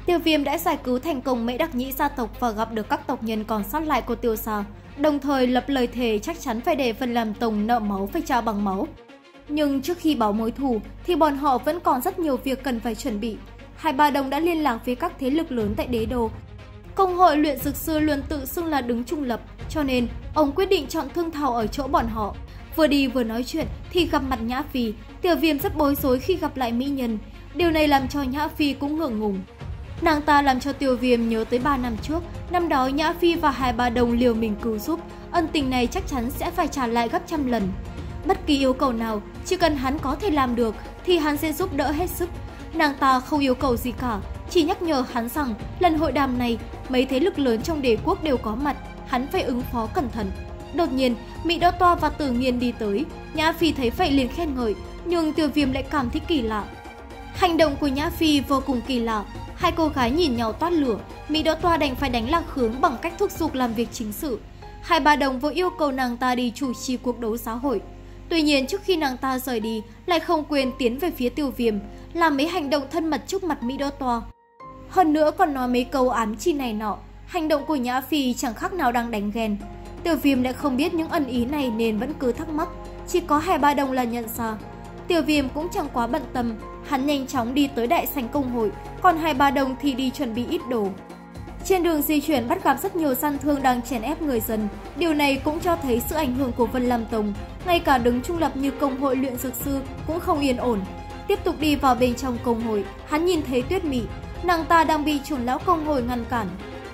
Tiêu Viêm đã giải cứu thành công Mễ Đặc Nhĩ gia tộc và gặp được các tộc nhân còn sót lại của Tiêu gia, đồng thời lập lời thề chắc chắn phải để Vân Lam Tông nợ máu phải trả bằng máu. Nhưng trước khi báo mối thù thì bọn họ vẫn còn rất nhiều việc cần phải chuẩn bị. Hai Bà Đồng đã liên lạc với các thế lực lớn tại đế đô. Công hội luyện dược sư luôn tự xưng là đứng trung lập, cho nên ông quyết định chọn Thương Thảo ở chỗ bọn họ. Vừa đi vừa nói chuyện thì gặp mặt Nhã Phi. Tiêu Viêm rất bối rối khi gặp lại mỹ nhân. Điều này làm cho Nhã Phi cũng ngượng ngùng. Nàng ta làm cho Tiêu Viêm nhớ tới 3 năm trước. Năm đó Nhã Phi và Hai Bà Đồng liều mình cứu giúp. Ân tình này chắc chắn sẽ phải trả lại gấp trăm lần. Bất kỳ yêu cầu nào, chỉ cần hắn có thể làm được thì hắn sẽ giúp đỡ hết sức. Nàng ta không yêu cầu gì cả, chỉ nhắc nhở hắn rằng lần hội đàm này mấy thế lực lớn trong đế quốc đều có mặt, hắn phải ứng phó cẩn thận. Đột nhiên, Mỹ Đỗ Toa và Tử Nghiên đi tới. Nhã Phi thấy vậy liền khen ngợi, nhưng Tiêu Viêm lại cảm thấy kỳ lạ. Hành động của Nhã Phi vô cùng kỳ lạ. Hai cô gái nhìn nhau toát lửa. Mỹ Đỗ Toa đành phải đánh lạc hướng bằng cách thúc giục làm việc chính sự. Hai Bà Đồng vừa yêu cầu nàng ta đi chủ trì cuộc đấu xã hội. Tuy nhiên trước khi nàng ta rời đi, lại không quên tiến về phía Tiêu Viêm, làm mấy hành động thân mật trước mặt Mỹ Đỗ Toa. Hơn nữa còn nói mấy câu ám chỉ này nọ. Hành động của Nhã Phi chẳng khác nào đang đánh ghen. Tiêu Viêm lại không biết những ẩn ý này nên vẫn cứ thắc mắc. Chỉ có Hai Bà Đồng là nhận ra. Tiêu Viêm cũng chẳng quá bận tâm. Hắn nhanh chóng đi tới đại sảnh công hội, còn Hai Bà Đồng thì đi chuẩn bị ít đồ. Trên đường di chuyển bắt gặp rất nhiều gian thương đang chèn ép người dân. Điều này cũng cho thấy sự ảnh hưởng của Vân Lam Tông. Ngay cả đứng trung lập như công hội luyện dược sư cũng không yên ổn. Tiếp tục đi vào bên trong công hội, hắn nhìn thấy Tuyết Mị. Nàng ta đang bị trưởng lão công hội ngăn cản.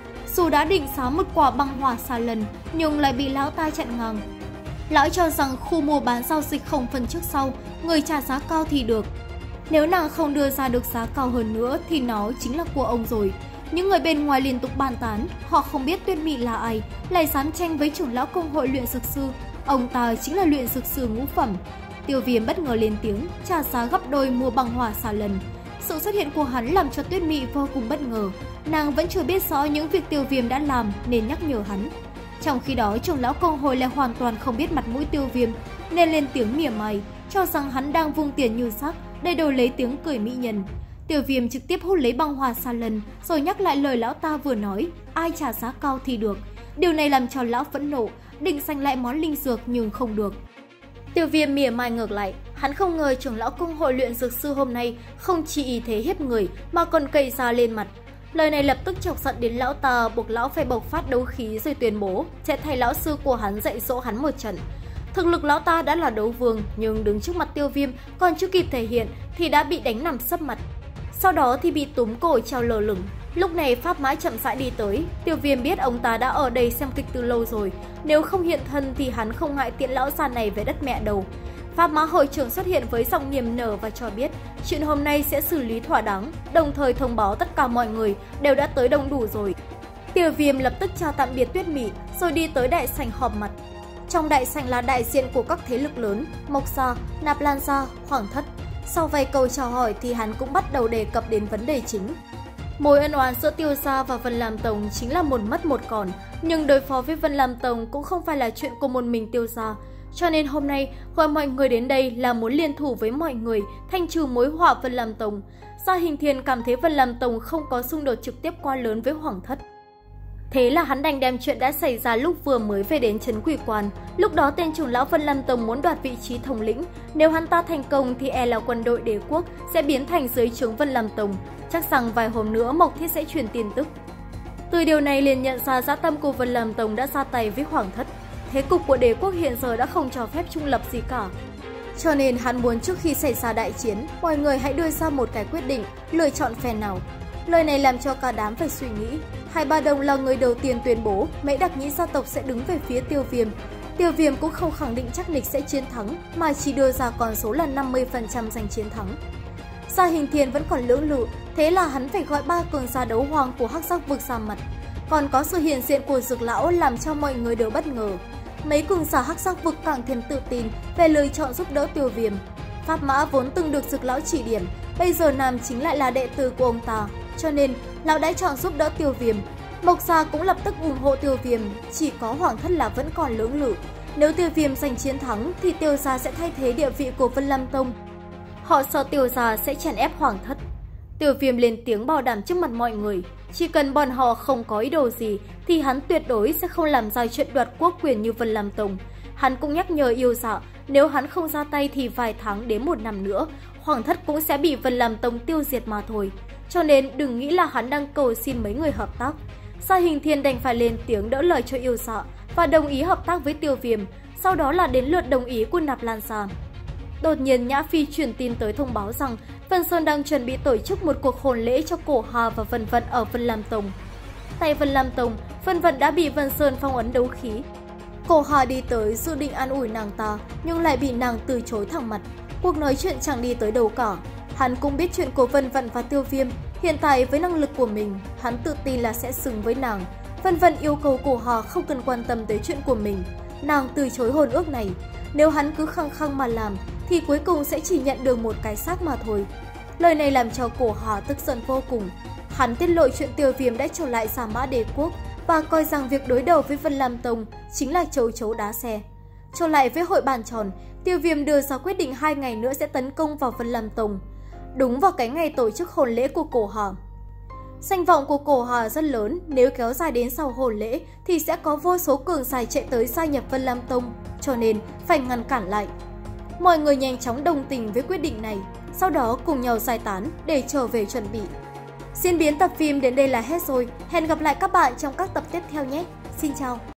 Dù đã định xá một quả băng hỏa xà lần, nhưng lại bị lão ta chặn ngang. Lão cho rằng khu mua bán giao dịch không phân trước sau, người trả giá cao thì được. Nếu nàng không đưa ra được giá cao hơn nữa thì nó chính là của ông rồi. Những người bên ngoài liên tục bàn tán, họ không biết Tuyết Mị là ai, lại dám tranh với trưởng lão công hội luyện dược sư. Ông ta chính là luyện dược sư ngũ phẩm. Tiêu Viêm bất ngờ lên tiếng, trả giá gấp đôi mua băng hỏa xà lần. Sự xuất hiện của hắn làm cho Tuyết Mị vô cùng bất ngờ. Nàng vẫn chưa biết rõ những việc Tiêu Viêm đã làm nên nhắc nhở hắn. Trong khi đó, trưởng lão công hội lại hoàn toàn không biết mặt mũi Tiêu Viêm nên lên tiếng mỉa mai, cho rằng hắn đang vung tiền như sắc để đổi lấy tiếng cười mỹ nhân. Tiêu Viêm trực tiếp hút lấy băng hỏa xà lần rồi nhắc lại lời lão ta vừa nói, ai trả giá cao thì được. Điều này làm cho lão phẫn nộ, định giành lại món linh dược nhưng không được. Tiêu Viêm mỉa mai ngược lại, hắn không ngờ trưởng lão công hội luyện dược sư hôm nay không chỉ ý thế hiếp người mà còn cậy ra lên mặt. Lời này lập tức chọc giận đến lão ta, buộc lão phải bộc phát đấu khí rồi tuyên bố sẽ thay lão sư của hắn dạy dỗ hắn một trận. Thực lực lão ta đã là đấu vương, nhưng đứng trước mặt Tiêu Viêm còn chưa kịp thể hiện thì đã bị đánh nằm sấp mặt. Sau đó thì bị túm cổ treo lơ lửng. Lúc này Pháp Mã chậm rãi đi tới. Tiêu Viêm biết ông ta đã ở đây xem kịch từ lâu rồi, nếu không hiện thân thì hắn không ngại tiện lão già này về đất mẹ đâu. Pháp Mã hội trưởng xuất hiện với giọng niềm nở và cho biết chuyện hôm nay sẽ xử lý thỏa đáng, đồng thời thông báo tất cả mọi người đều đã tới đông đủ rồi. Tiêu Viêm lập tức chào tạm biệt Tuyết Mị rồi đi tới đại sảnh họp mặt. Trong đại sảnh là đại diện của các thế lực lớn, Mộc Gia, Nạp Lan Gia, Hoàng Thất. Sau vài câu chào hỏi thì hắn cũng bắt đầu đề cập đến vấn đề chính. Mối ân oán giữa Tiêu gia và Vân Lam Tông chính là một mất một còn, nhưng đối phó với Vân Lam Tông cũng không phải là chuyện của một mình Tiêu gia. Cho nên hôm nay gọi mọi người đến đây là muốn liên thủ với mọi người thanh trừ mối họa Vân Lam Tông. Gia Hình Thiên cảm thấy Vân Lam Tông không có xung đột trực tiếp quá lớn với Hoàng Thất. Thế là hắn đành đem chuyện đã xảy ra lúc vừa mới về đến trấn Quỷ Quan. Lúc đó tên trưởng lão Vân Lam Tông muốn đoạt vị trí thống lĩnh. Nếu hắn ta thành công thì e là quân đội đế quốc sẽ biến thành dưới trướng Vân Lam Tông. Chắc rằng vài hôm nữa Mộc Thiết sẽ truyền tin tức. Từ điều này liền nhận ra dã tâm của Vân Lam Tông đã ra tay với Hoàng Thất. Thế cục của đế quốc hiện giờ đã không cho phép trung lập gì cả. Cho nên hắn muốn trước khi xảy ra đại chiến, mọi người hãy đưa ra một cái quyết định, lựa chọn phe nào. Lời này làm cho cả đám phải suy nghĩ. Hai Bà Đồng là người đầu tiên tuyên bố Mễ Đặc Nhĩ gia tộc sẽ đứng về phía Tiêu Viêm. Tiêu Viêm cũng không khẳng định chắc nịch sẽ chiến thắng, mà chỉ đưa ra con số là 50% giành chiến thắng. Gia Hình Thiên vẫn còn lưỡng lự, thế là hắn phải gọi 3 cường gia đấu hoàng của Hắc Giác vực ra mặt. Còn có sự hiện diện của Dược lão làm cho mọi người đều bất ngờ. Mấy cường giả Hắc Giác vực càng thêm tự tin về lời chọn giúp đỡ Tiêu Viêm. Pháp Mã vốn từng được Dược lão chỉ điểm, bây giờ Nam chính lại là đệ tử của ông ta, cho nên lão đã chọn giúp đỡ Tiêu Viêm. Mộc Gia cũng lập tức ủng hộ Tiêu Viêm, chỉ có Hoàng Thất là vẫn còn lưỡng lự. Nếu Tiêu Viêm giành chiến thắng thì Tiêu gia sẽ thay thế địa vị của Vân Lam Tông. Họ sợ Tiêu gia sẽ chèn ép Hoàng Thất. Tiêu Viêm lên tiếng bảo đảm trước mặt mọi người, chỉ cần bọn họ không có ý đồ gì thì hắn tuyệt đối sẽ không làm ra chuyện đoạt quốc quyền như Vân Lam Tông. Hắn cũng nhắc nhở Yêu Dạ, nếu hắn không ra tay thì vài tháng đến 1 năm nữa, Hoàng thất cũng sẽ bị Vân Lam Tông tiêu diệt mà thôi. Cho nên đừng nghĩ là hắn đang cầu xin mấy người hợp tác. Sa Hình Thiên đành phải lên tiếng đỡ lời cho Yêu Dạ và đồng ý hợp tác với Tiêu Viêm, sau đó là đến lượt đồng ý của Nạp Lan Sa. Đột nhiên Nhã Phi truyền tin tới thông báo rằng Vân Sơn đang chuẩn bị tổ chức một cuộc hôn lễ cho Cổ Hà và Vân Vận ở Vân Lam Tông. Tại Vân Lam Tông, Vân Vận đã bị Vân Sơn phong ấn đấu khí. Cổ Hà đi tới dự định an ủi nàng ta nhưng lại bị nàng từ chối thẳng mặt. Cuộc nói chuyện chẳng đi tới đâu cả. Hắn cũng biết chuyện của Vân Vận và Tiêu Viêm. Hiện tại với năng lực của mình, hắn tự tin là sẽ xứng với nàng. Vân Vận yêu cầu Cổ Hà không cần quan tâm tới chuyện của mình. Nàng từ chối hôn ước này. Nếu hắn cứ khăng khăng mà làm thì cuối cùng sẽ chỉ nhận được một cái xác mà thôi. Lời này làm cho Cổ Hà tức giận vô cùng. Hắn tiết lộ chuyện Tiêu Viêm đã trở lại Giả Mã Đế Quốc và coi rằng việc đối đầu với Vân Lam Tông chính là châu chấu đá xe. Trở lại với hội bàn tròn, Tiêu Viêm đưa ra quyết định 2 ngày nữa sẽ tấn công vào Vân Lam Tông, đúng vào cái ngày tổ chức hôn lễ của Cổ Hà. Danh vọng của Cổ Hà rất lớn, nếu kéo dài đến sau hôn lễ thì sẽ có vô số cường giả chạy tới gia nhập Vân Lam Tông, cho nên phải ngăn cản lại. Mọi người nhanh chóng đồng tình với quyết định này, sau đó cùng nhau giải tán để trở về chuẩn bị. Diễn biến tập phim đến đây là hết rồi, hẹn gặp lại các bạn trong các tập tiếp theo nhé. Xin chào!